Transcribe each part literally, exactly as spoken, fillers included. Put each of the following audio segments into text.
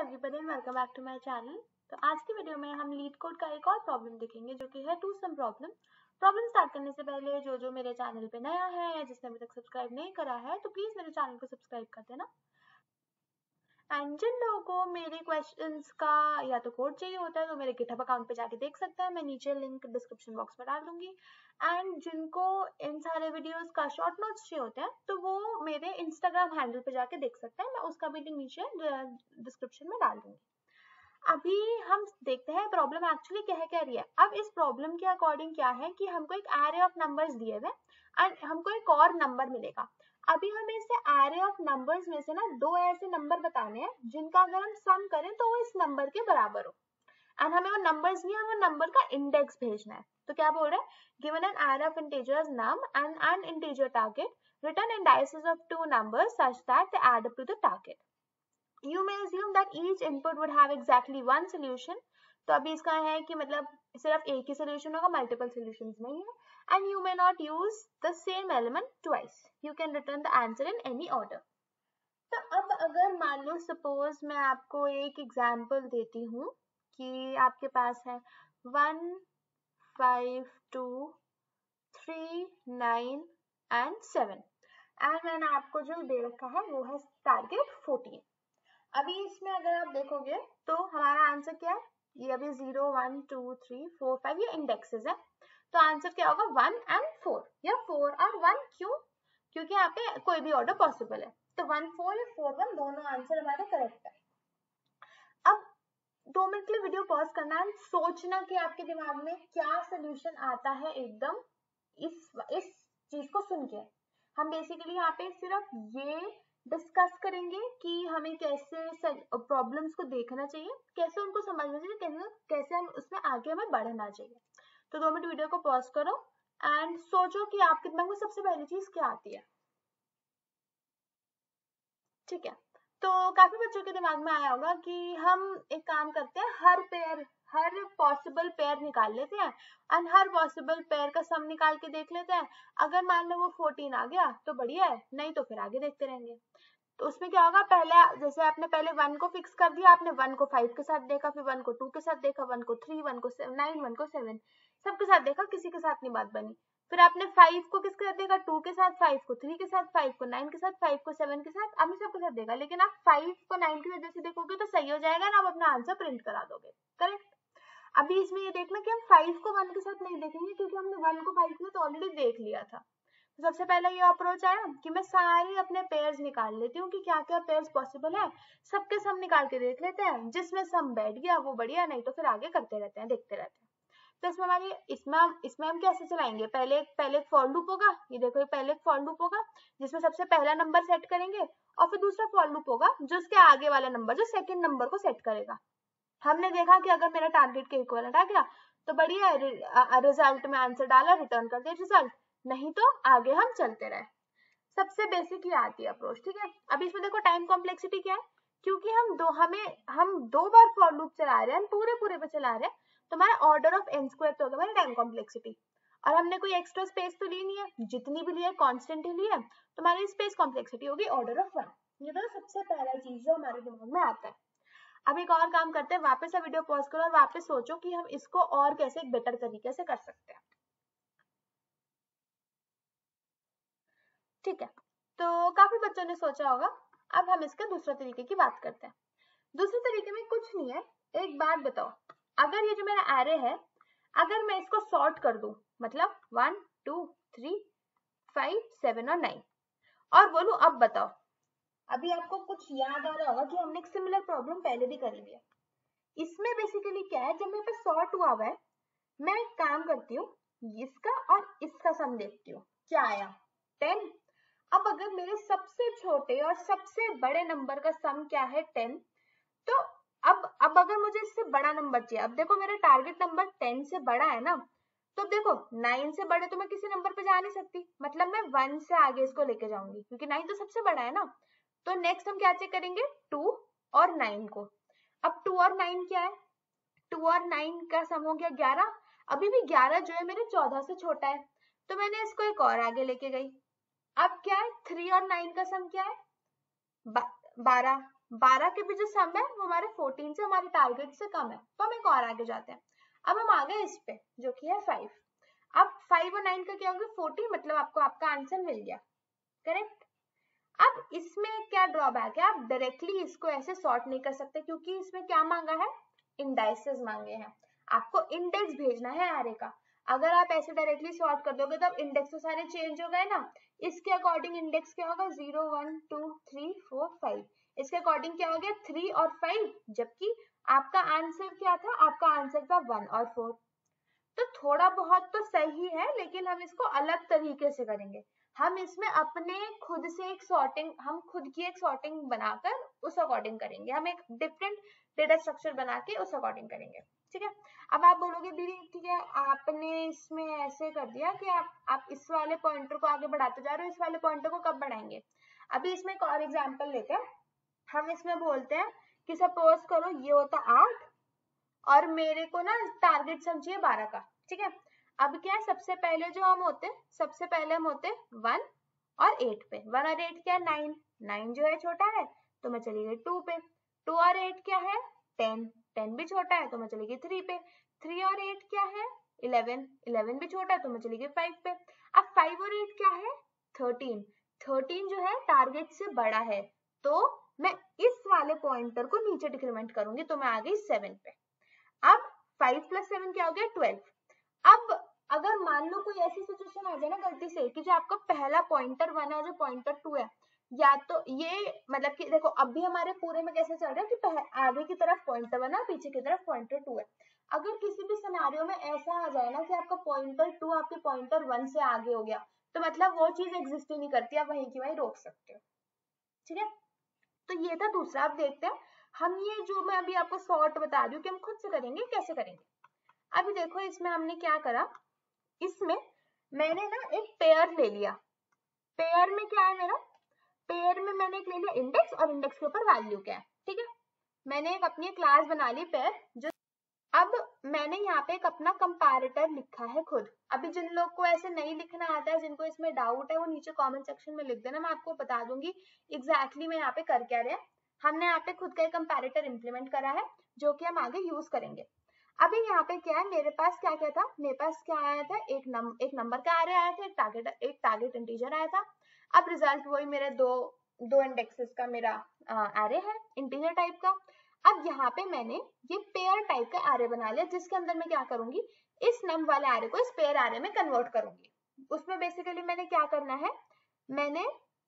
Everybody and welcome back to my channel. तो आज की वीडियो में हम लीड कोड का एक और प्रॉब्लम देखेंगे जो कि है two sum problem. Problem start करने से पहले जो जो मेरे चैनल पे नया है या जिसने अभी तक सब्सक्राइब नहीं करा है तो प्लीज मेरे चैनल को सब्सक्राइब कर देना। एंड जिन लोगों को मेरे क्वेश्चंस का या तो कोड चाहिए होता है तो मेरे गिटहब अकाउंट पे जाके देख सकते हैं, मैं नीचे लिंक डिस्क्रिप्शन बॉक्स में डाल दूंगी। एंड जिनको इन सारे वीडियोस का शॉर्ट नोट्स चाहिए होते हैं तो वो मेरे इंस्टाग्राम हैंडल पे जाके देख सकते हैं, मैं उसका भी लिंक नीचे डिस्क्रिप्शन में डाल दूंगी। अभी हम देखते हैं प्रॉब्लम एक्चुअली क्या है, क्या रही है। अब इस प्रॉब्लम के अकॉर्डिंग क्या है कि हमको एक एरे ऑफ नंबर्स दिए हुए एंड हमको एक और नंबर मिलेगा। अभी हमें इसे एरे ऑफ नंबर्स में से ना दो ऐसे नंबर बताने हैं जिनका अगर हम सम करें तो वो इस नंबर के बराबर हो। एंड हमें वो नंबर्स नहीं, हमें नंबर का इंडेक्स भेजना है। तो क्या बोल रहे हैं, given an array of integers num and an integer target return indices of two numbers such that they add up to the target. You may assume that each input would have exactly one solution. तो अभी इसका है कि मतलब सिर्फ एक ही solution होगा, multiple solutions नहीं है। And you may not use the same element twice. You can return the answer in any order. तो अब अगर मान लो suppose मैं आपको एक example देती हूँ कि आपके पास है one five two three nine and seven and मैंने आपको जो दे रखा है वो है टारगेट फोर्टीन। अभी इसमें अगर आप देखोगे तो हमारा आंसर क्या है, ये अभी zero one two three four five ये इंडेक्सेस है, तो आंसर क्या होगा वन एंड फोर या फोर और वन। क्यों? क्योंकि यहाँ पे कोई भी ऑर्डर पॉसिबल है, तो वन फोर या फोर वन दोनों आंसर हमारे करेक्ट है। अब दो मिनट के लिए वीडियो पॉज करना है, सोचना कि आपके दिमाग में क्या सोल्यूशन आता है एकदम इस इस चीज को सुन के। हम बेसिकली यहाँ पे सिर्फ ये डिस्कस करेंगे कि हमें कैसे प्रॉब्लम्स को देखना चाहिए, कैसे उनको समझना चाहिए, कैसे कैसे हम उसमें आगे हमें बढ़ना चाहिए। तो दो मिनट वीडियो को पॉज करो एंड सोचो कि आपके दिमाग में सबसे पहली चीज क्या आती है। ठीक है, तो काफी बच्चों के दिमाग में आया होगा कि हम एक काम करते हैं, हर पेयर हर पॉसिबल पेयर निकाल लेते हैं एंड हर पॉसिबल पेयर का सम निकाल के देख लेते हैं। अगर मान लो वो फोर्टीन आ गया तो बढ़िया है, नहीं तो फिर आगे देखते रहेंगे। तो उसमें क्या होगा, पहले जैसे आपने पहले वन को फिक्स कर दिया, आपने वन को फाइव के साथ देखा, फिर वन को टू के साथ देखा, वन को थ्री, वन को नाइन, वन को सेवन, सबके साथ देखा, किसी के साथ नहीं बात बनी। फिर आपने फाइव को किसके साथ देखा, टू के साथ, फाइव को थ्री के साथ, फाइव को नाइन के साथ, फाइव को सेवन के साथ, आपने सबके साथ देखा। लेकिन आप फाइव को नाइन की वजह से देखोगे तो सही हो जाएगा ना, आप अपना आंसर प्रिंट करा दोगे, करेक्ट। अभी इसमें ये देखना कि हम फाइव को वन के साथ नहीं देखेंगे क्योंकि हमने वन को फाइव के साथ ऑलरेडी देख लिया था। तो सबसे पहले ये अप्रोच आया कि मैं सारे अपने पेयर्स निकाल लेती हूँ कि क्या क्या पेयर्स पॉसिबल है, सबके सम निकाल के देख लेते हैं, जिसमें सम बैठ गया वो बढ़िया, नहीं तो फिर आगे करते रहते हैं, देखते रहते हैं। तो इसमें हमारी इसमें हम इसमें हम कैसे चलाएंगे, पहले पहले एक फॉर लूप होगा, ये देखो पहले एक फॉर लूप होगा जिसमें सबसे पहला नंबर सेट करेंगे और फिर दूसरा फॉर लूप होगा जो उसके आगे वाला नंबर जो सेकेंड नंबर को सेट करेगा। हमने देखा कि अगर मेरा टारगेट के इक्वलेंट आ गया तो बढ़िया है, रिजल्ट में आंसर डाला, रिटर्न कर दिया रिजल्ट, नहीं तो आगे हम चलते रहे। सबसे बेसिक ये आती है अप्रोच, ठीक है। अभी इसमें देखो टाइम कॉम्प्लेक्सिटी क्या है, क्योंकि हम दो हमें हम दो बार फॉर लूप चला रहे हैं, पूरे पूरे पे चला रहे हैं, तो हमारा ऑर्डर ऑफ एन स्क्वायर तो होगा हमारी टाइम कॉम्प्लेक्सिटी। और हमने कोई एक्स्ट्रा स्पेस तो ली नहीं है, जितनी भी ली है कॉन्स्टेंट ही ली है, तो हमारी स्पेस कॉम्प्लेक्सिटी होगी ऑर्डर ऑफ वन। ये तो सबसे पहला चीज जो हमारे दिमाग में आता है। अब एक और काम करते हैं, वापस से वीडियो पॉज करो और वापस सोचो कि हम इसको और कैसे एक बेटर तरीके से कर सकते हैं। ठीक है, तो काफी बच्चों ने सोचा होगा। अब हम इसके दूसरे तरीके की बात करते हैं। दूसरे तरीके में कुछ नहीं है, एक बात बताओ, अगर ये जो मेरा एरे है, अगर मैं इसको सॉर्ट कर दूं, मतलब one two three five seven और नाइन, और बोलूं अब बताओ, अभी आपको कुछ याद आ रहा होगा कि हमने एक सिमिलर प्रॉब्लम पहले भी करी है। इसमें बेसिकली क्या है, जब मेरे पास सॉर्ट हुआ हुआ है, मैं एक काम करती हूँ, इसका और इसका सम देखती हूँ, क्या आया टेन। अब अगर मेरे सबसे छोटे और सबसे बड़े नंबर का सम क्या है टेन, तो अब अब अगर मुझे इससे बड़ा नंबर चाहिए, अब देखो मेरा टारगेट नंबर टेन से बड़ा है ना, तो देखो नाइन से बड़े तो मैं किसी नंबर पे जा नहीं सकती, मतलब मैं वन से आगे इसको लेके जाऊंगी क्योंकि नाइन तो सबसे बड़ा है ना। तो नेक्स्ट हम क्या चेक करेंगे, टू और नाइन को। अब टू और नाइन क्या है, टू और नाइन का सम हो गया ग्यारह। अभी भी ग्यारह जो है मेरे चौदह से छोटा है, तो मैंने इसको एक और आगे लेके गई। अब क्या है, थ्री और नाइन का सम क्या है, बारह। बारह के भी जो सम है वो हमारे फोर्टीन से हमारे टारगेट से कम है, तो हम एक और आगे जाते हैं। अब हम आ गए इस पे जो कि है फाइव। अब फाइव और नाइन का क्या होगा फोर्टी, मतलब आपको आपका आंसर मिल गया, करेक्ट। अब इसमें क्या ड्रॉबैक है, आप डायरेक्टली इसको ऐसे सॉर्ट नहीं कर सकते क्योंकि इसमें क्या मांगा है, इंडाइसेस मांगे हैं, आपको इंडेक्स भेजना है एरे का। अगर आप ऐसे डायरेक्टली सॉर्ट कर दोगे तो अब इंडेक्स तो सारे चेंज हो गए ना, इसके अकॉर्डिंग इंडेक्स क्या होगा, zero one two three four five, इसके अकॉर्डिंग क्या हो गया थ्री और फाइव, जबकि आपका आंसर क्या था, आपका आंसर था वन और फोर। तो थोड़ा बहुत तो सही है, लेकिन हम इसको अलग तरीके से करेंगे। हम इसमें अपने खुद से एक सॉर्टिंग, हम खुद की एक सॉर्टिंग बनाकर उस अकॉर्डिंग करेंगे, हम एक डिफरेंट डेटा स्ट्रक्चर बना के उस अकॉर्डिंग करेंगे, ठीक है। अब आप बोलोगे दीदी ठीक है आपने इसमें ऐसे कर दिया कि आप आप इस वाले पॉइंटर को आगे बढ़ाते जा रहे हो, इस वाले पॉइंटर को कब बढ़ाएंगे। अभी इसमें एक और एग्जाम्पल लेते हैं, हम इसमें बोलते हैं कि सपोज करो ये होता आठ और मेरे को ना टारगेट समझिए बारह का, ठीक है। अब क्या है, सबसे पहले जो हम होते हैं, सबसे पहले हम होते हैं वन और एट पे। वन और एट क्या है, नाइन, नाइन जो है छोटा है तो मैं चली गई टू पे। टू और एट क्या है, टेन, टेन भी छोटा है तो मैं चली गई थ्री पे। थ्री और एट क्या है, इलेवन, इलेवन भी छोटा है तो मैं चली गई फाइव पे। अब फाइव और एट क्या है, थर्टीन, थर्टीन जो है टारगेट से बड़ा है, तो मैं इस वाले पॉइंटर को नीचे डिक्रीमेंट करूंगी, तो मैं आ गई सेवन पे। अब फाइव प्लस सेवन क्या हो गया, ट्वेल्व। अब अगर मान लो कोई ऐसी सिचुएशन आ जाए ना गलती से कि जो आपका पहला पॉइंटर वन है और जो पॉइंटर टू है, या तो ये मतलब कि देखो अभी हमारे पूरे में कैसे चल रहा है कि आगे की तरफ पॉइंटर वन है, पीछे की तरफ पॉइंटर टू है। अगर किसी भी सिनेरियो में ऐसा आ जाए ना कि आपका पॉइंटर टू आपके पॉइंटर वन से आगे हो गया, तो मतलब वो चीज एग्जिस्ट ही नहीं करती, आप वहीं की वहीं रोक सकते हो, ठीक है। तो ये था दूसरा। आप देखते हैं हम ये जो मैं अभी आपको सॉर्ट बता रही हूँ कि हम खुद से करेंगे, कैसे करेंगे। अभी देखो इसमें हमने क्या करा, इसमें मैंने ना एक पेयर ले लिया। पेयर में क्या है मेरा, पेयर में मैंने एक ले लिया इंडेक्स और इंडेक्स के ऊपर वैल्यू क्या है, ठीक है। मैंने एक अपनी क्लास बना ली पेयर जो, अब मैंने यहाँ पे एक अपना कंपैरेटर लिखा है खुद। अभी जिन लोग को ऐसे नहीं लिखना आता है, जिनको इसमें डाउट है, वो नीचे कमेंट सेक्शन में लिख देना, मैं आपको बता दूंगी एग्जैक्टली मैं यहाँ पे कर क्या रहे हैं। हमने यहाँ पे खुद का एक कंपैरेटर इंप्लीमेंट करा है जो कि हम आगे यूज करेंगे। अभी यहाँ पे क्या है, मेरे पास क्या क्या था, मेरे पास क्या आया था, एक नम एक नंबर का एरे आया था, एक टारगेट एक टारगेट इंटीजर आया था। अब रिजल्ट वही मेरे दो दो इंडेक्सेस का मेरा एरे है इंटीजर टाइप का। अब यहाँ पे मैंने ये पेयर टाइप का एरे बना लिया, जिसके अंदर मैं क्या करूंगी, इस नम वाले एरे को इस पेयर एरे में कन्वर्ट करूंगी। उसमें बेसिकली मैंने क्या करना है, मैंने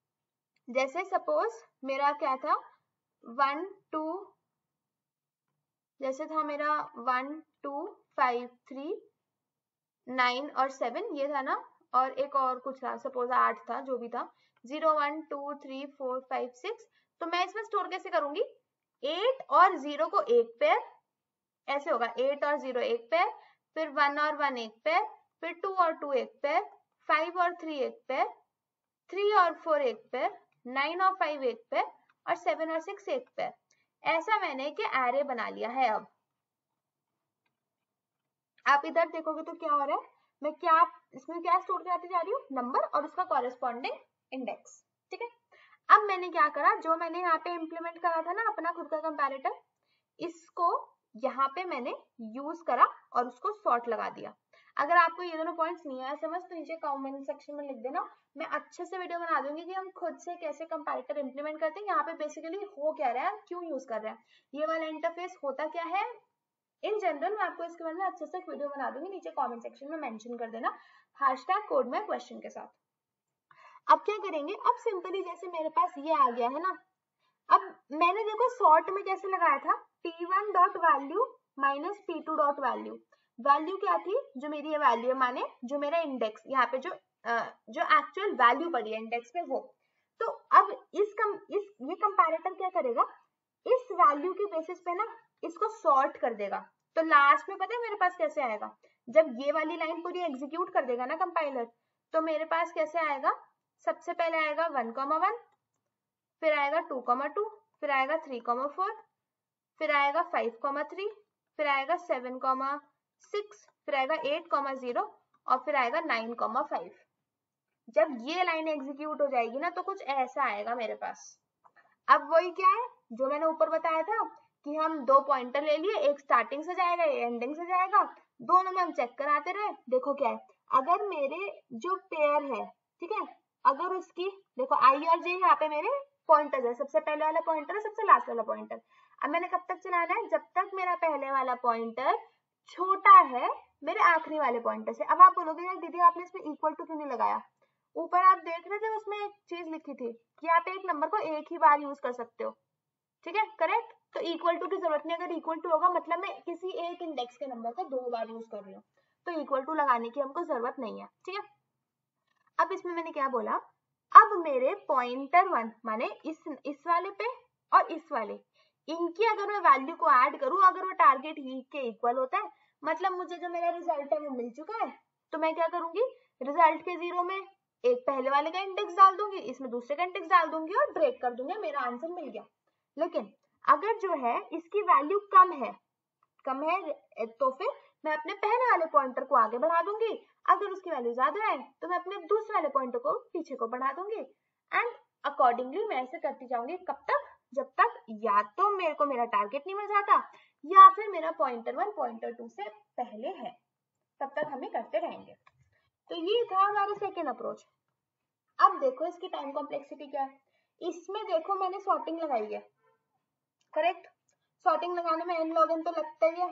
जैसे सपोज मेरा क्या था, वन टू, जैसे था मेरा one two five three nine और सेवन ये था ना, और एक और कुछ था सपोज आठ था, जो भी था, zero one two three four five six. तो मैं इसमें स्टोर कैसे करूंगी, एट और जीरो को एक पेयर, ऐसे होगा एट और जीरो एक पेयर, फिर वन और वन एक पेयर, फिर टू और टू एक पेयर, फाइव और थ्री एक पेयर, थ्री और फोर एक पेयर, नाइन और फाइव एक पेयर, और सेवन और सिक्स एक पेयर। ऐसा मैंने कि एरे बना लिया है। अब आप इधर देखोगे तो क्या हो रहा है, मैं क्या इसमें क्या स्टोर कराती जा रही हूँ, नंबर और उसका कॉरेस्पॉन्डिंग इंडेक्स, ठीक है। अब मैंने क्या करा, जो मैंने यहाँ पे इम्प्लीमेंट करा था ना अपना खुद का कंपैरेटर, इसको यहाँ पे मैंने यूज करा और उसको सॉर्ट लगा दिया। अगर आपको ये दोनों पॉइंट्स नहीं आया समझ तो नीचे कमेंट सेक्शन में लिख देना, मैं अच्छे से वीडियो बना दूंगी कि हम खुद से कैसे कंपैरेटर इंप्लीमेंट करते हैं, यहाँ पे बेसिकली हो क्या रहा है, क्यों यूज कर रहे हैं, ये वाला इंटरफेस होता क्या है इन जनरल। मैं आपको इसके बारे में अच्छे से एक वीडियो बना दूंगी, नीचे कमेंट सेक्शन में मेंशन कर देना हैशटैग कोड में क्वेश्चन के साथ। अब क्या करेंगे, अब सिंपली जैसे मेरे पास ये आ गया है ना, अब मैंने देखो सॉर्ट में कैसे लगाया था, P one dot value minus P two dot value. Value क्या थी, जो मेरी ये वैल्यू है माने जो मेरा इंडेक्स यहाँ पे जो आ, जो एक्चुअल वैल्यू पड़ी है इंडेक्स पे वो। तो अब इस कम इस ये कंपैरेटर क्या करेगा, इस वैल्यू के बेसिस पे ना इसको सॉर्ट कर देगा। तो लास्ट में पता है मेरे पास कैसे आएगा, जब ये वाली लाइन पूरी एग्जीक्यूट कर देगा ना कंपाइलर, तो मेरे पास कैसे आएगा, सबसे पहले आएगा वन कॉमा वन, फिर आएगा टू कॉमा टू, फिर आएगा थ्री कॉमा फोर, फिर आएगा फाइव कॉमा थ्री, फिर आएगा सेवन कॉमा सिक्स, फिर आएगा एट कॉमा जीरो, और फिर आएगा नाइन कॉमा फाइव। जब ये लाइन एग्जीक्यूट हो जाएगी ना तो कुछ ऐसा आएगा मेरे पास। अब वही क्या है, जो मैंने ऊपर बताया था कि हम दो पॉइंटर ले लिए, एक स्टार्टिंग से जाएगा एक एंडिंग से जाएगा, दोनों में हम चेक कराते रहे। देखो क्या है, अगर मेरे जो पेयर है, ठीक है, अगर उसकी देखो आई और जे यहाँ पे मेरे पॉइंटर है, सबसे पहले वाला पॉइंटर है, सबसे लास्ट वाला पॉइंटर। अब मैंने कब तक चलाना है, जब तक मेरा पहले वाला पॉइंटर छोटा है मेरे आखिरी वाले पॉइंटर से। अब आप बोलोगे यार दीदी आपने इसमें इक्वल टू क्यों नहीं लगाया, ऊपर आप देख रहे थे उसमें एक चीज लिखी थी कि आप एक नंबर को एक ही बार यूज कर सकते हो, ठीक है, करेक्ट। तो इक्वल टू की जरूरत नहीं, अगर इक्वल टू होगा मतलब मैं किसी एक इंडेक्स के नंबर को दो बार यूज कर रही हूँ, तो इक्वल टू लगाने की हमको जरूरत नहीं है, ठीक है। अब इसमें मैंने क्या बोला, अब मेरे पॉइंटर वन माने इस इस वाले पे और इस वाले, इनकी अगर मैं वैल्यू को ऐड करूं, अगर वो टारगेट ही के इक्वल होता है, मतलब मुझे जो मेरा रिजल्ट है वो मिल चुका है, तो मैं क्या करूंगी, रिजल्ट के जीरो में एक पहले वाले का इंडेक्स डाल दूंगी, इसमें दूसरे का इंडेक्स डाल दूंगी और ब्रेक कर दूंगी, मेरा आंसर मिल गया। लेकिन अगर जो है इसकी वैल्यू कम है कम है तो फिर मैं अपने पहले वाले पॉइंटर को आगे बढ़ा दूंगी, अगर उसकी वैल्यू ज्यादा है तो मैं अपने दूसरे वाले पॉइंटर को पीछे को बढ़ा दूंगी, एंड अकॉर्डिंगली मैं ऐसे करती जाऊंगी, कब तक, जब तक या तो मेरे को मेरा टारगेट नहीं मिल जाता या फिर मेरा पॉइंटर वन पॉइंटर टू से पहले है, तब तक हमें करते रहेंगे। तो ये था हमारा सेकेंड अप्रोच। अब देखो इसकी टाइम कॉम्प्लेक्सिटी क्या है, इसमें देखो मैंने सॉर्टिंग लगाई है, करेक्ट। सॉर्टिंग लगाने में एन लॉग एन तो लगता ही है,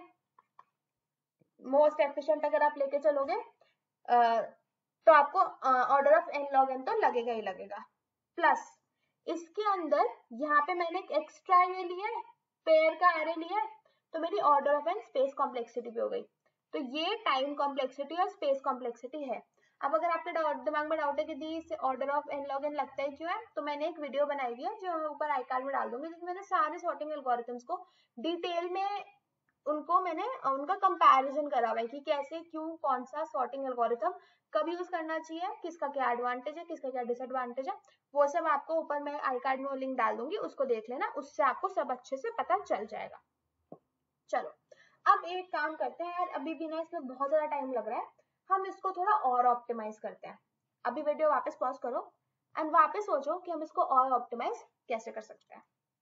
मोस्ट एफिशिएंट अगर आप लेके चलोगे आ, तो आपको order of N log N तो लगेगा ही लगेगा। प्लस इसके अंदर यहाँ पे मैंने एक एक्स्ट्रा ये लिया है, पेयर का एरे लिया है, तो मेरी order of N space complexity भी हो गई। तो ये टाइम कॉम्प्लेक्सिटी और स्पेस कॉम्प्लेक्सिटी है। अब अगर आपके दिमाग में डाउट है कि दी इसे order of N log N लगता है क्यों है, तो मैंने एक वीडियो बनाई है जो ऊपर आई कार्ड में डाल दूंगी, जिसमें मैंने सारे सॉर्टिंग एल्गोरिथम्स को डिटेल में उनको मैंने उनका कंपैरिजन करा हुआ है कि कैसे क्यों कौन सा सॉर्टिंग एल्गोरिथम कब यूज करना चाहिए, किसका क्या एडवांटेज है, किसका क्या डिसएडवांटेज है, वो सब आपको ऊपर मैं आई कार्ड में लिंक डाल दूंगी, उसको देख लेना, उससे आपको सब अच्छे से पता चल जाएगा। चलो अब एक काम करते हैं यार, अभी भी ना इसमें बहुत ज्यादा टाइम लग रहा है, हम इसको थोड़ा और ऑप्टिमाइज करते हैं। अभी वीडियो वापस पॉज करो एंड वापस सोचो कि हम इसको और ऑप्टिमाइज कैसे कर सकते हैं।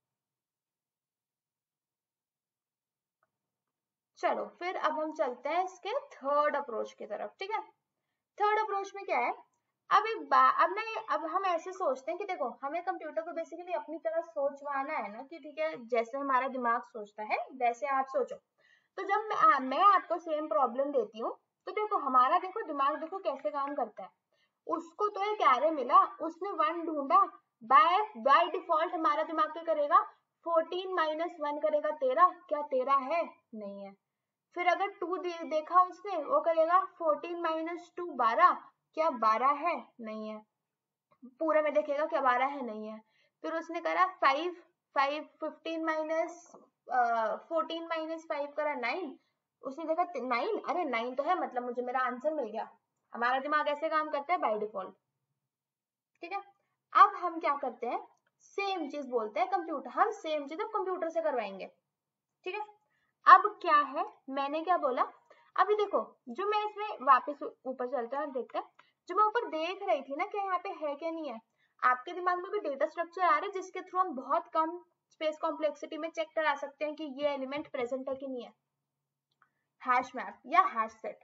चलो फिर अब हम चलते हैं इसके थर्ड अप्रोच की तरफ, ठीक है। थर्ड अप्रोच में क्या है, अब एक बात, अब ना अब हम ऐसे सोचते हैं कि देखो हमें कंप्यूटर को बेसिकली अपनी तरह सोचवाना है ना, कि ठीक है जैसे हमारा दिमाग सोचता है वैसे आप सोचो। तो जब मैं, मैं आपको सेम प्रॉब्लम देती हूँ, तो देखो हमारा देखो दिमाग देखो कैसे काम करता है, उसको तो एक एरे मिला, उसने वन ढूंढा, बाय बाय डिफॉल्ट हमारा दिमाग क्या करेगा, फोर्टीन माइनस वन करेगा तेरह, क्या तेरह है, नहीं है। फिर अगर टू दे, देखा उसने, वो करेगा फोर्टीन माइनस टू बारह, क्या बारह है, नहीं है। पूरे में देखेगा क्या बारह है, नहीं है। फिर उसने करा five, five fifteen minus fourteen minus five करा नाइन, उसने देखा नाइन, अरे नाइन तो है, मतलब मुझे मेरा आंसर मिल गया। हमारा दिमाग ऐसे काम करता है बाय डिफॉल्ट, ठीक है। अब हम क्या करते हैं, सेम चीज बोलते हैं कंप्यूटर, हम सेम चीज अब कंप्यूटर से करवाएंगे, ठीक है। अब क्या है, मैंने क्या बोला, अभी देखो जो मैं इसमें वापस ऊपर चलते हैं और देखते हैं, जो मैं ऊपर देख रही थी ना क्या यहाँ पे है क्या नहीं है, आपके दिमाग में भी डेटा स्ट्रक्चर आ रहा है जिसके थ्रू हम बहुत कम स्पेस कॉम्प्लेक्सिटी में चेक करा सकते हैं कि ये एलिमेंट प्रेजेंट है कि नहीं है, हैश मैप या हैश सेट,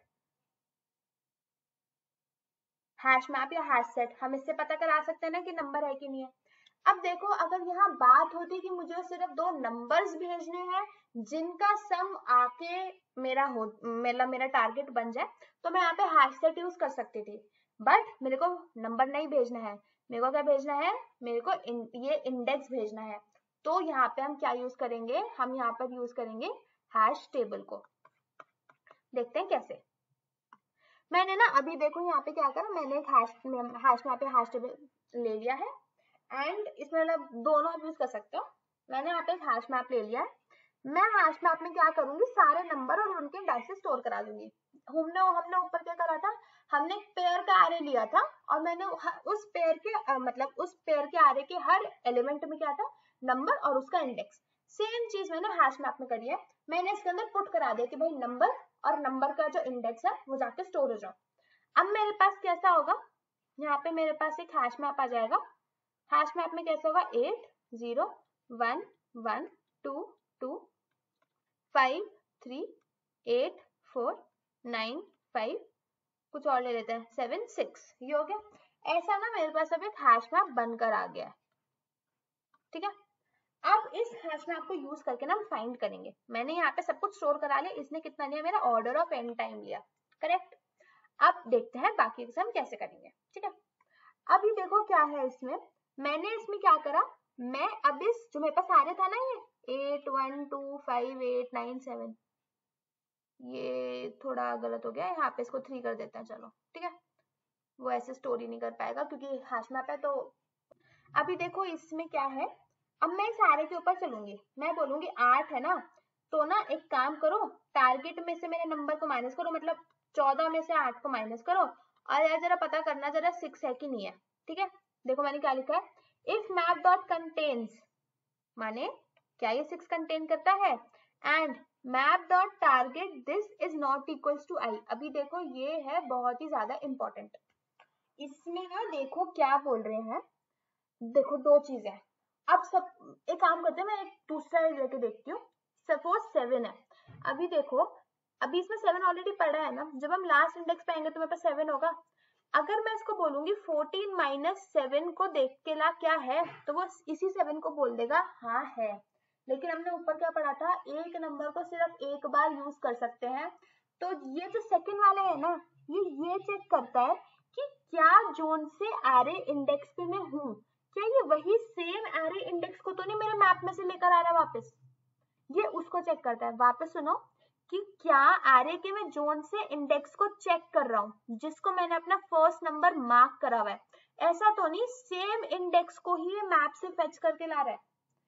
हैश मैप या हैश सेट, हम इससे पता करा सकते हैं ना कि नंबर है कि नहीं है। अब देखो अगर यहाँ बात होती कि मुझे सिर्फ दो नंबर्स भेजने हैं जिनका सम आके मेरा हो मेरा मेरा टारगेट बन जाए, तो मैं यहाँ पे हैश सेट यूज कर सकती थी, बट मेरे को नंबर नहीं भेजना है, मेरे को क्या भेजना है, मेरे को इन, ये इंडेक्स भेजना है। तो यहाँ पे हम क्या यूज करेंगे, हम यहाँ पर यूज करेंगे हैश टेबल को। देखते हैं कैसे। मैंने ना अभी देखो यहाँ पे क्या करा, मैंने एक हैश हैश मैप पे हैश टेबल ले लिया है, एंड इसमें मतलब दोनों आप यूज कर सकते हो। मैंने यहाँ पे एक हैश मैप ले लिया है, मैं हैश मैप में क्या करूंगी, सारे नंबर और उनके इंडेक्सेस स्टोर करा दूंगी। हमने हमने ऊपर क्या करा था, हमने एक पेयर का एरे लिया था, और मैंने उस पेयर के आ, मतलब उस पेयर के एरे के हर एलिमेंट में क्या था, नंबर और उसका इंडेक्स। सेम चीज मैंने हैश मैप में करी है, मैंने इसके अंदर पुट करा दिया कि भाई नंबर और नंबर का जो इंडेक्स है वो जाके स्टोर हो जाओ। अब मेरे पास कैसा होगा, यहाँ पे मेरे पास एक हैश मैप आ जाएगा, हैश मैप में कैसे होगा, eight zero one one two two five three eight four nine five, कुछ और ले लेते हैं, सेवन सिक्स, ये हो गया। ऐसा ना मेरे पास अब एक हैश मैप बनकर आ गया है, ठीक है। अब इस हैश मैप को यूज करके ना हम फाइंड करेंगे। मैंने यहाँ पे सब कुछ स्टोर करा लिया, इसने कितना लिया, मेरा ऑर्डर ऑफ एन टाइम लिया, करेक्ट। अब देखते हैं बाकी से हम कैसे करेंगे, ठीक है। अभी देखो क्या है इसमें, मैंने इसमें क्या करा, मैं अब इस जो मेरे पास आ रहा था ना ये eight one two five eight nine seven, ये थोड़ा गलत हो गया, यहाँ पे इसको थ्री कर देते हैं, चलो ठीक है। वो ऐसे स्टोरी नहीं कर पाएगा क्योंकि हैश मैप है। तो अभी देखो इसमें क्या है, अब मैं सारे के ऊपर चलूंगी, मैं बोलूंगी आठ है ना, तो ना एक काम करो, टारगेट में से मेरे नंबर को माइनस करो, मतलब चौदह में से आठ को माइनस करो, और यार जरा पता करना जरा सिक्स है कि नहीं है, ठीक है। देखो मैंने क्या लिखा है, इफ मैप डॉट कंटेन्स, माने क्या ये सिक्स कंटेन करता है, and map dot target this is not equals to I. अभी देखो ये है बहुत ही ज्यादा इंपॉर्टेंट, इसमें ना देखो क्या बोल रहे हैं, देखो दो चीजें, अब सब एक काम करते हैं, मैं एक दूसरा लेके देखती हूँ। सपोज सेवन है, अभी देखो अभी इसमें सेवन ऑलरेडी पड़ा है ना, जब हम लास्ट इंडेक्स पे आएंगे तो मेरे पास सेवन होगा। अगर मैं इसको बोलूंगी फोर्टीन माइनस सेवन को देख के ला क्या है, तो वो इसी सेवन को बोल देगा हाँ है। लेकिन हमने ऊपर क्या पढ़ा था, एक नंबर को सिर्फ एक बार यूज कर सकते हैं। तो ये जो सेकंड वाला है ना, ये ये चेक करता है कि क्या जोन से एरे इंडेक्स पे मैं हूँ, क्या ये वही सेम एरे इंडेक्स को तो नहीं मेरे मैप में से लेकर आ रहा है वापस, ये उसको चेक करता है। वापस सुनो कि क्या एरे के मैं जोन से इंडेक्स को चेक कर रहा हूँ जिसको मैंने अपना फर्स्ट नंबर मार्क करा हुआ है, ऐसा तो नहीं सेम इंडेक्स को ही मैप से फेच करके ला रहा है।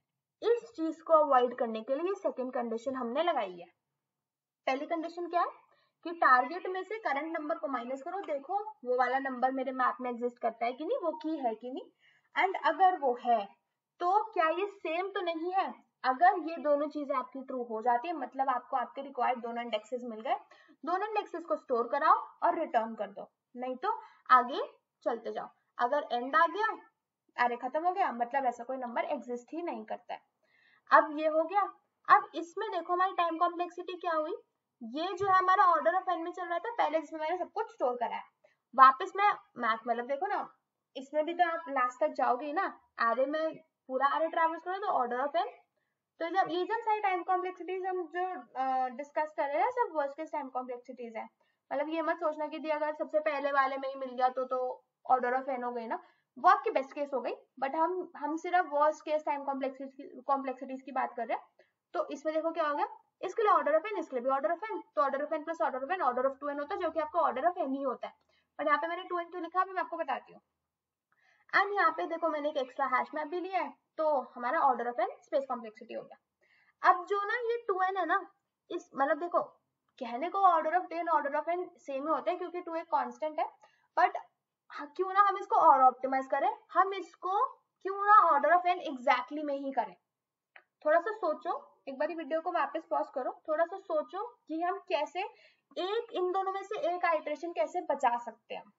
इस चीज को अवॉइड करने के लिए सेकंड कंडीशन हमने लगाई है। पहली कंडीशन क्या है कि टारगेट में से करंट नंबर को माइनस करो, देखो वो वाला नंबर मेरे मैप में एग्जिस्ट करता है कि नहीं, वो की है कि नहीं, एंड अगर वो है तो क्या ये सेम तो नहीं है। अगर ये दोनों चीजें आपकी ट्रू हो जाती है, मतलब आपको आपके रिक्वायर्ड दोनों इंडेक्सेस मिल गए, दोनों इंडेक्सेस को स्टोर कराओ और रिटर्न कर दो, नहीं तो आगे चलते जाओ। अगर एंड आ गया, अरे खत्म हो गया, मतलब ऐसा कोई नंबर एग्जिस्ट ही नहीं करता है। अब ये हो गया। अब इसमें देखो हमारी टाइम कॉम्प्लेक्सिटी क्या हुई, ये जो है हमारा ऑर्डर ऑफ एन में चल रहा था पहले, जिसमें मैंने सब कुछ स्टोर करा है, वापस मैं मैथ मतलब देखो ना, इसमें भी तो आप लास्ट तक जाओगे ना, एरे में पूरा एरे ट्रैवल्स करो तो ऑर्डर ऑफ एन। तो जब ये जब सारी टाइम कॉम्प्लेक्सिटीज हम जो डिस्कस कर रहे हैं सब वर्स्ट केस टाइम कॉम्प्लेक्सिटीज है, मतलब ये मत सोचना कि दी अगर सबसे पहले वाले में ही मिल गया तो तो ऑर्डर ऑफ एन हो गई ना, वो आपकी बेस्ट केस हो गई, बट हम हम सिर्फ worst case time complexities complexities की बात कर रहे हैं। तो इसमें देखो क्या हो गया, इसके लिए ऑर्डर ऑफ एन, इसके लिए भी ऑर्डर ऑफ एन, तो order of N plus order of N order of two N होता है, जो कि आपका ऑर्डर ऑफ एन ही होता है, बट यहाँ पे मैंने टू एन क्यों लिखा है मैं आपको बताती हूँ। एंड यहाँ पे देखो मैंने एक एक्स्ट्रा हैश मैप भी लिया है, तो हमारा order of N space complexity हो गया। अब जो ना ये टू एन है ना, इस मतलब देखो कहने को order of ten order of N same ही होता है क्योंकि टू एक कांस्टेंट है, बट क्यों ना हम इसको और ऑप्टिमाइज करें, हम इसको क्यों ना ऑर्डर ऑफ एन एग्जैक्टली में ही करें। थोड़ा सा सोचो, एक बार वीडियो को वापस पॉज करो, थोड़ा सा सोचो कि हम कैसे एक इन दोनों में से एक आइटरेशन कैसे बचा सकते हैं,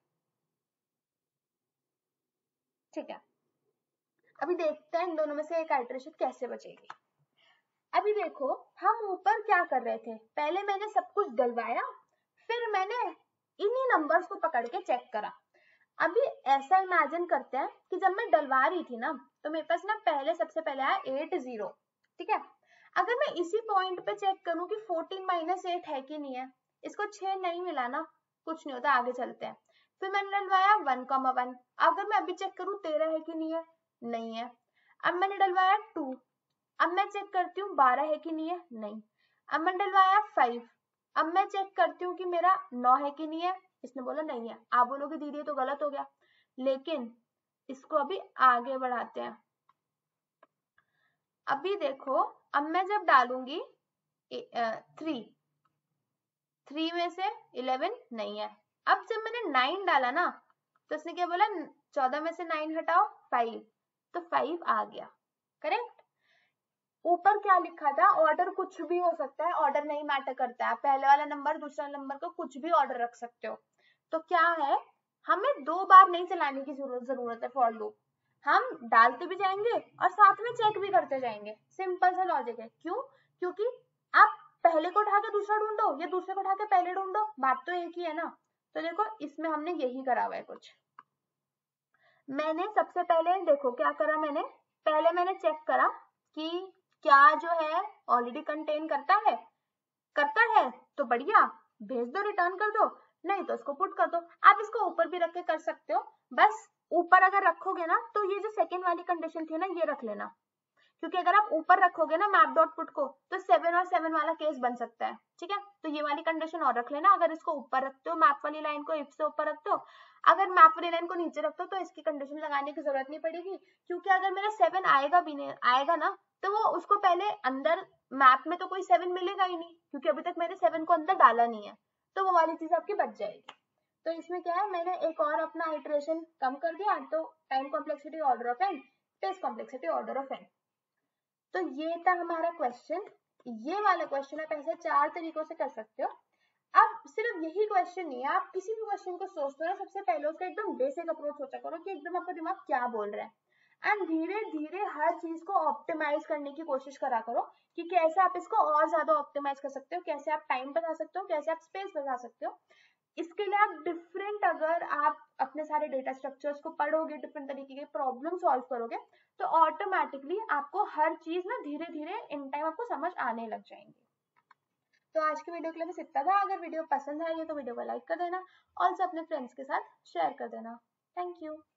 ठीक है। अभी देखते हैं इन दोनों में से एक आइटरेशन कैसे बचेगी। अभी देखो हम ऊपर क्या कर रहे थे, पहले मैंने सब कुछ डलवाया, फिर मैंने इन्हीं नंबर्स को पकड़ के चेक करा। अभी ऐसा इमेजिन करते हैं कि जब मैं डलवा रही थी ना, तो मेरे पास ना पहले सबसे पहले आया एट जीरो, ठीक है। अगर मैं इसी पॉइंट पे चेक करूं कि फोर्टीन माइनस एट है कि नहीं है, इसको छह नहीं मिला ना, कुछ नहीं होता, आगे चलते हैं। फिर मैंने डलवाया वन कॉमा वन, अगर मैं अभी चेक करूं तेरह है कि नहीं है, नहीं है। अब मैंने डलवाया टू, अब मैं चेक करती हूँ बारह है कि नहीं है, नहीं। अब मैंने डलवाया फाइव, अब मैं चेक करती हूँ कि मेरा नौ है कि नहीं है, इसने बोला नहीं है। आप बोलोगे दीदी ये तो गलत हो गया, लेकिन इसको अभी आगे बढ़ाते हैं। अभी देखो अब मैं जब डालूंगी थ्री, थ्री में से इलेवन नहीं है। अब जब मैंने नाइन डाला ना, तो इसने क्या बोला, चौदह में से नाइन हटाओ फाइव, तो फाइव आ गया, करेक्ट। ऊपर क्या लिखा था, ऑर्डर कुछ भी हो सकता है, ऑर्डर नहीं मैटर करता है, पहले वाला नंबर दूसरा नंबर को कुछ भी ऑर्डर रख सकते हो। तो क्या है, हमें दो बार नहीं चलाने की जरूरत जरूरत है फॉर लूप, हम डालते भी जाएंगे और साथ में चेक भी करते जाएंगे। सिंपल सा लॉजिक है। क्यों? क्योंकि आप पहले को उठा के दूसरा ढूंढो या दूसरे को उठा के पहले ढूंढो, बात तो एक ही है ना। तो देखो इसमें हमने यही करा हुआ है कुछ। मैंने सबसे पहले देखो क्या करा, मैंने पहले मैंने चेक करा कि क्या जो है ऑलरेडी कंटेन करता है, करता है तो बढ़िया, भेज दो, रिटर्न कर दो, नहीं तो इसको पुट कर दो। आप इसको ऊपर भी रख के कर सकते हो, बस ऊपर अगर रखोगे ना तो ये जो सेकेंड वाली कंडीशन थी ना ये रख लेना, क्योंकि अगर आप ऊपर रखोगे ना मैप डॉट पुट को तो सेवन और सेवन वाला केस बन सकता है। ठीक है, तो ये वाली कंडीशन और रख लेना। अगर इसको ऊपर रखते हो मैप वाली लाइन को, इफ से ऊपर रखते हो, अगर मैप वाली लाइन को नीचे रखते हो तो इसकी कंडीशन लगाने की जरूरत नहीं पड़ेगी, क्योंकि अगर मेरा सेवन आएगा भी नहीं आएगा ना तो वो उसको पहले अंदर मैप में तो कोई सेवन मिलेगा ही नहीं, क्योंकि अभी तक मैंने सेवन को अंदर डाला नहीं है, तो वो वाली चीज आपकी बच जाएगी। तो इसमें क्या है, मैंने एक और अपना आइटरेशन कम कर दिया, तो time complexity order of N, space complexity order of N. तो ये था हमारा क्वेश्चन। ये वाला क्वेश्चन आप ऐसे चार तरीकों से कर सकते हो। अब सिर्फ यही क्वेश्चन नहीं है, आप किसी भी क्वेश्चन को सोचते हो ना सबसे पहले उसका एकदम बेसिक अप्रोच सोचा करो कि एकदम आपका दिमाग क्या बोल रहा है, एंड धीरे धीरे हर चीज को ऑप्टिमाइज करने की कोशिश करा करो कि कैसे आप इसको और ज्यादा ऑप्टिमाइज कर सकते हो, कैसे आप टाइम बचा सकते हो, कैसे आप स्पेस बचा सकते हो। इसके लिए आप डिफरेंट, अगर आप अपने सारे डेटा स्ट्रक्चर्स को पढ़ोगे, डिफरेंट तरीके के प्रॉब्लम सॉल्व करोगे, तो ऑटोमेटिकली आपको हर चीज ना धीरे धीरे इन टाइम आपको समझ आने लग जाएंगी। तो आज की वीडियो के लिए बस इतना था। अगर वीडियो पसंद आई है तो वीडियो को लाइक कर देना और अपने फ्रेंड्स के साथ शेयर कर देना। Thank you.